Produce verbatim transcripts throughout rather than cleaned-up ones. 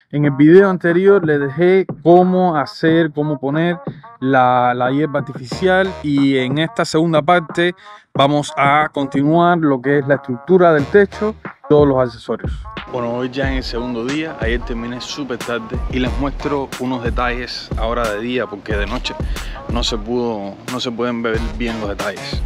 En el video anterior les dejé cómo hacer, cómo poner la, la hierba artificial, y en esta segunda parte vamos a continuar lo que es la estructura del techo, todos los accesorios. Bueno, hoy ya en el segundo día, ayer terminé súper tarde y les muestro unos detalles ahora de día porque de noche no se pudo, no se pueden ver bien los detalles.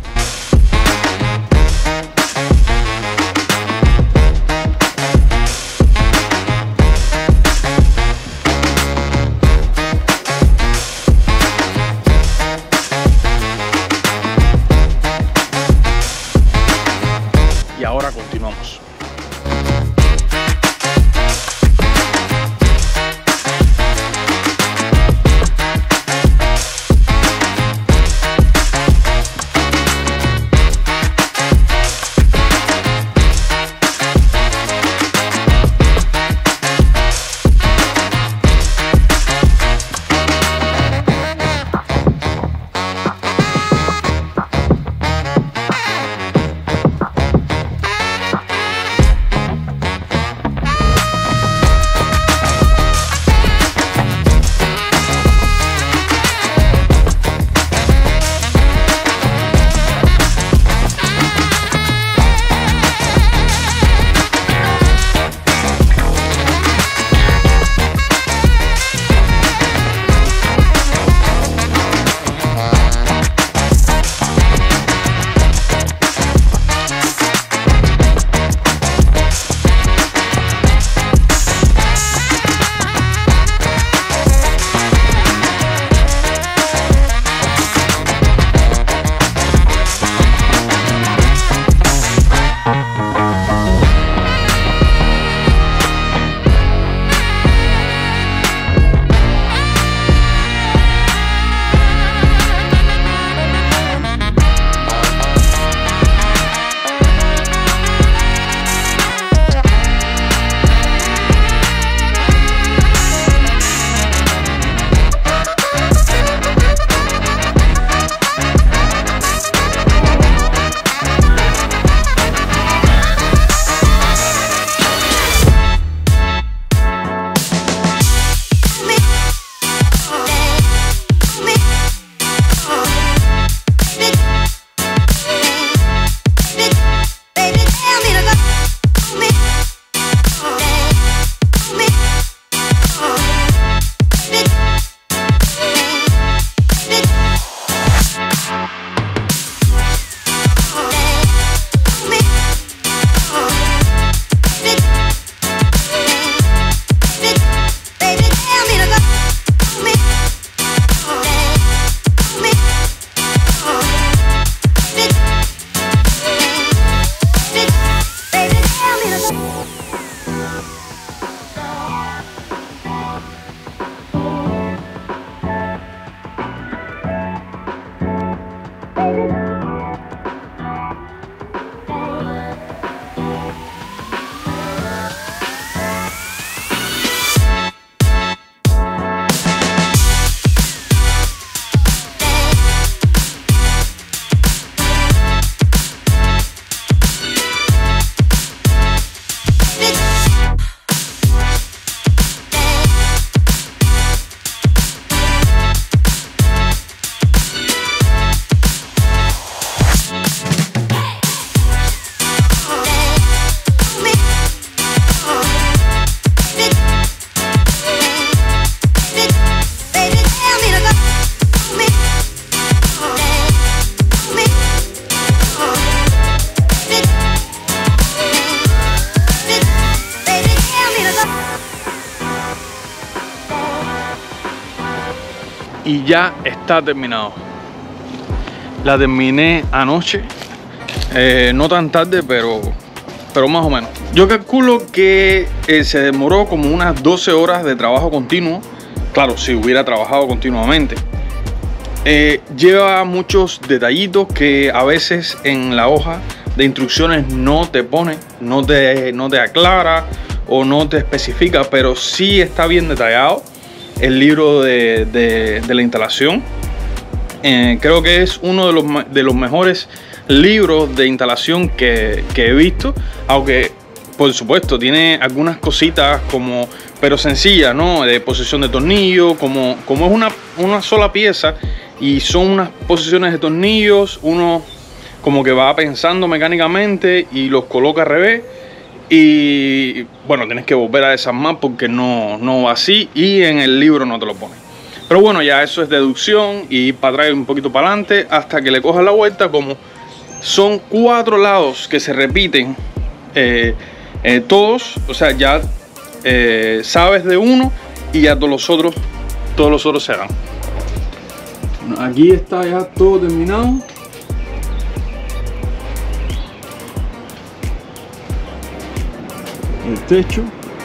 Y ahora continuamos. Y ya está terminado. La terminé anoche, eh, no tan tarde, pero, pero más o menos. Yo calculo que eh, se demoró como unas doce horas de trabajo continuo. Claro, si hubiera trabajado continuamente. Eh, lleva muchos detallitos que a veces en la hoja de instrucciones no te pone, no te, no te aclara o no te especifica, pero sí está bien detallado el libro de, de, de la instalación. Eh, creo que es uno de los, de los mejores libros de instalación que, que he visto, aunque por supuesto tiene algunas cositas como pero sencilla, ¿no? De posición de tornillo, como, como es una, una sola pieza y son unas posiciones de tornillos, uno como que va pensando mecánicamente y los coloca al revés. Y bueno, tienes que volver a desarmar porque no, no va así y en el libro no te lo pone. Pero bueno, ya eso es deducción y ir para atrás y un poquito para adelante hasta que le cojas la vuelta. Como son cuatro lados que se repiten eh, eh, todos, o sea, ya eh, sabes de uno y ya todos los otros, todos los otros se dan. Aquí está ya todo terminado. El techo.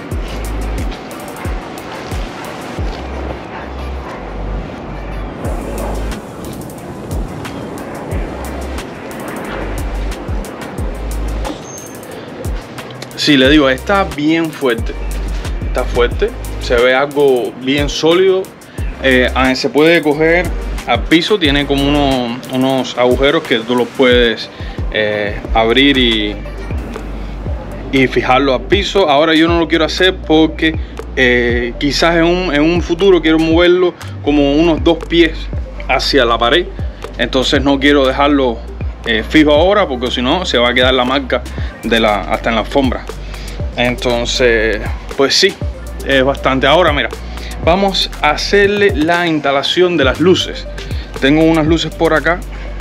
Sí, le digo, está bien fuerte. Está fuerte. Se ve algo bien sólido. Eh, se puede coger al piso. Tiene como unos, unos agujeros que tú los puedes eh, abrir y, y fijarlo al piso. Ahora yo no lo quiero hacer porque eh, quizás en un, en un futuro quiero moverlo como unos dos pies hacia la pared. Entonces no quiero dejarlo eh, fijo ahora porque si no se va a quedar la marca de la, hasta en la alfombra. Entonces pues sí, es bastante. Ahora mira, vamos a hacerle la instalación de las luces. Tengo unas luces por acá.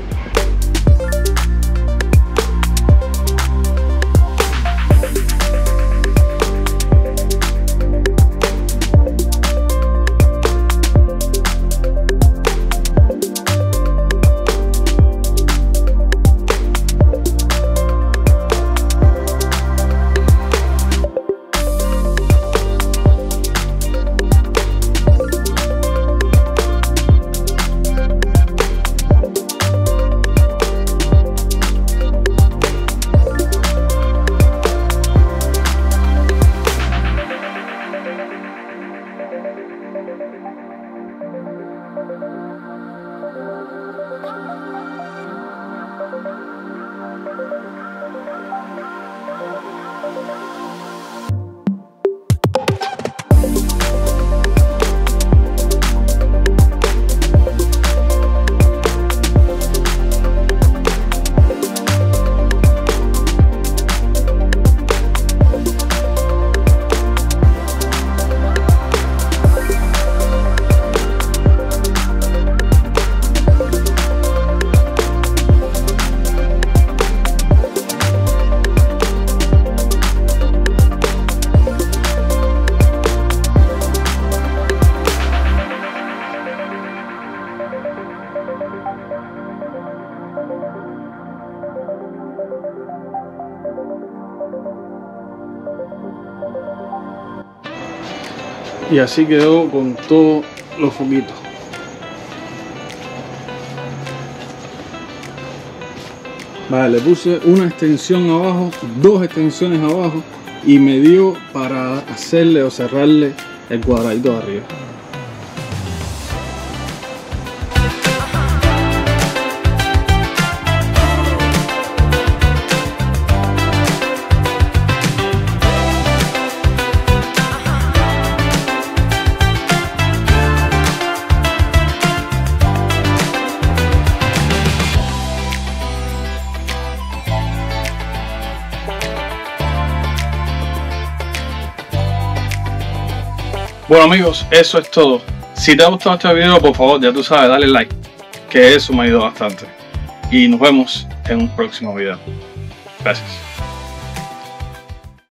Y así quedó con todos los foquitos. Vale, le puse una extensión abajo, dos extensiones abajo y me dio para hacerle o cerrarle el cuadradito de arriba. Bueno amigos, eso es todo. Si te ha gustado este video, por favor, ya tú sabes, dale like, que eso me ayuda bastante. Y nos vemos en un próximo video. Gracias.